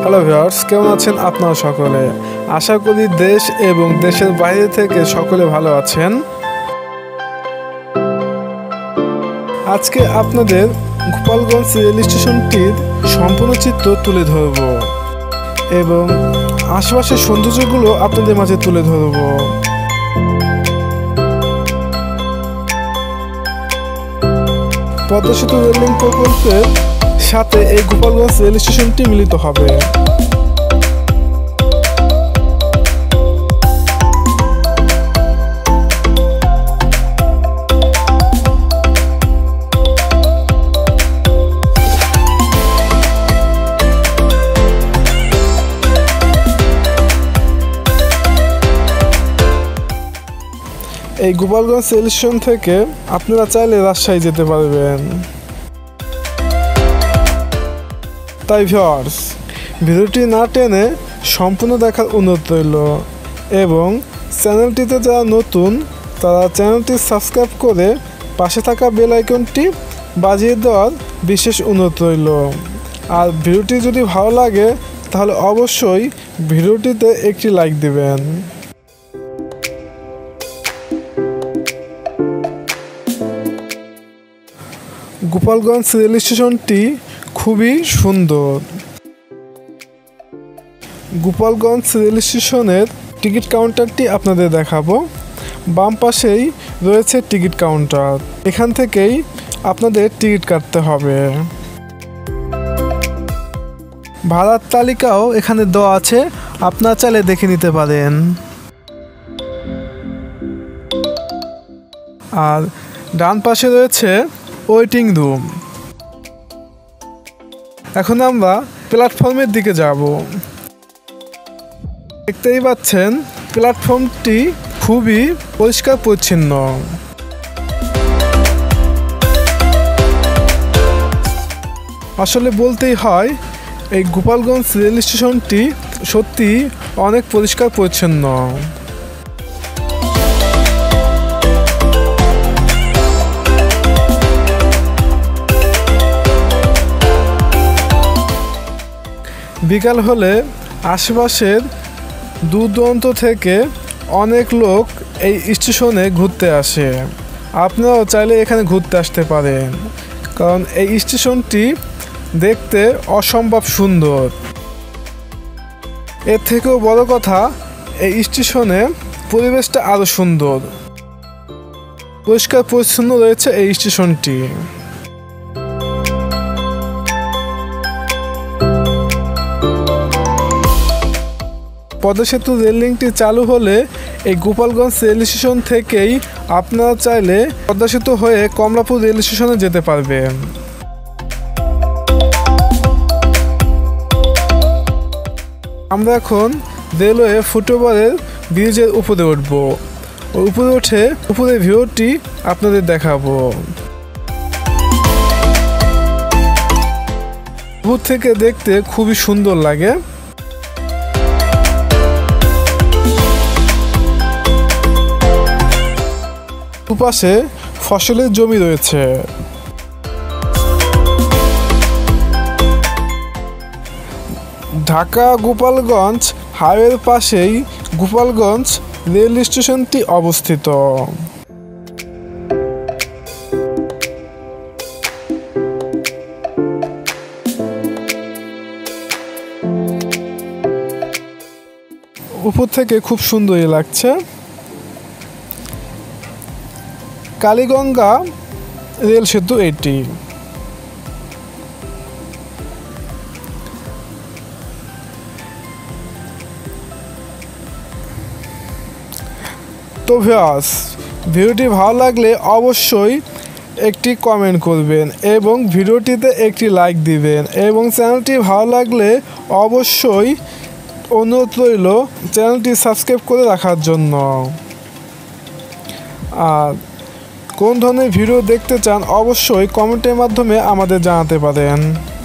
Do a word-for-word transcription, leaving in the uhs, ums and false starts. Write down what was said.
Hello viewers, কেমন আছেন আপনারা সকলে? আশা করি দেশ এবং দেশের বাইরে থেকে সকলে ভালো আছেন। আজকে আপনাদের গোপালগঞ্জ রেল স্টেশনটির সম্পূর্ণ চিত্র তুলে ধরব এবং আশেপাশের সৌন্দর্যগুলো আপনাদের মাঝে তুলে ধরব। পদ্মা সেতু রেল লিঙ্ক প্রকল্পের সাথে এই গোপালগঞ্জ রেল স্টেশনটি মিলিত হবে। এই গোপালগঞ্জ রেল স্টেশন থেকে আপনারা চাইলে রাজশাহী যেতে পারবেন। তাই ভিউয়ার্স, ভিডিওটি না টেনে সম্পূর্ণ দেখার অনুরোধ রইল এবং চ্যানেলটিতে যারা নতুন তারা চ্যানেলটি সাবস্ক্রাইব করে পাশে থাকা বেল আইকনটি বাজিয়ে দেওয়ার বিশেষ অনুরোধ রইল। আর ভিডিওটি যদি ভালো লাগে তাহলে অবশ্যই ভিডিওটিতে একটি লাইক দিবেন। গোপালগঞ্জ রেল স্টেশনটি খুবই সুন্দর। গোপালগঞ্জ রেল স্টেশনের টিকিট কাউন্টারটি আপনাদের দেখাবো। বাম পাশেই রয়েছে টিকিট কাউন্টার, এখান থেকেই আপনাদের টিকিট কাটতে হবে। ভাড়ার তালিকাও এখানে দেওয়া আছে, আপনারা চাইলে দেখে নিতে পারেন। আর ডান পাশে রয়েছে ওয়েটিং রুম। এখন আমরা প্ল্যাটফর্মের দিকে যাব। দেখতেই পাচ্ছেন প্ল্যাটফর্মটি খুবই পরিষ্কার পরিচ্ছন্ন। আসলে বলতেই হয় এই গোপালগঞ্জ রেল স্টেশনটি সত্যি অনেক পরিষ্কার পরিচ্ছন্ন। বিকাল হলে আশেপাশের দূর দূরান্ত থেকে অনেক লোক এই স্টেশনে ঘুরতে আসে। আপনারাও চাইলে এখানে ঘুরতে আসতে পারেন, কারণ এই স্টেশনটি দেখতে অসম্ভব সুন্দর। এর থেকেও বড় কথা, এই স্টেশনে পরিবেশটা আরও সুন্দর, পরিষ্কার পরিচ্ছন্ন রয়েছে এই স্টেশনটি। পদ্মা সেতু রেল লিঙ্কটি চালু হলে এই গোপালগঞ্জ রেল স্টেশন থেকেই আপনারা চাইলে পদ্মা সেতু হয়ে কমলাপুর রেল স্টেশনে যেতে পারবেন। আমরা এখন রেলওয়ে ফুটওভারের ব্রিজের উপরে উঠব। ওই উপরে উঠে উপরের ভিউটি আপনাদের দেখাবো। উপর থেকে দেখতে খুবই সুন্দর লাগে। দুপাশে ফসলের জমি রয়েছে। ঢাকা গোপালগঞ্জ হাইওয়ের পাশেই গোপালগঞ্জ রেল স্টেশনটি অবস্থিত। উপর থেকে খুব সুন্দরই লাগছে। কালীগঙ্গা রেল সেতু এটি। তো ভিউয়ার্স, ভিডিওটি ভালো লাগলে অবশ্যই একটি কমেন্ট করবেন এবং ভিডিওটিতে একটি লাইক দিবেন এবং চ্যানেলটি ভালো লাগলে অবশ্যই অনুরোধ রইল চ্যানেলটি সাবস্ক্রাইব করে রাখার জন্য। আর কোন ধরনের ভিডিও দেখতে চান অবশ্যই কমেন্টের মাধ্যমে আমাদের জানাতে পারেন।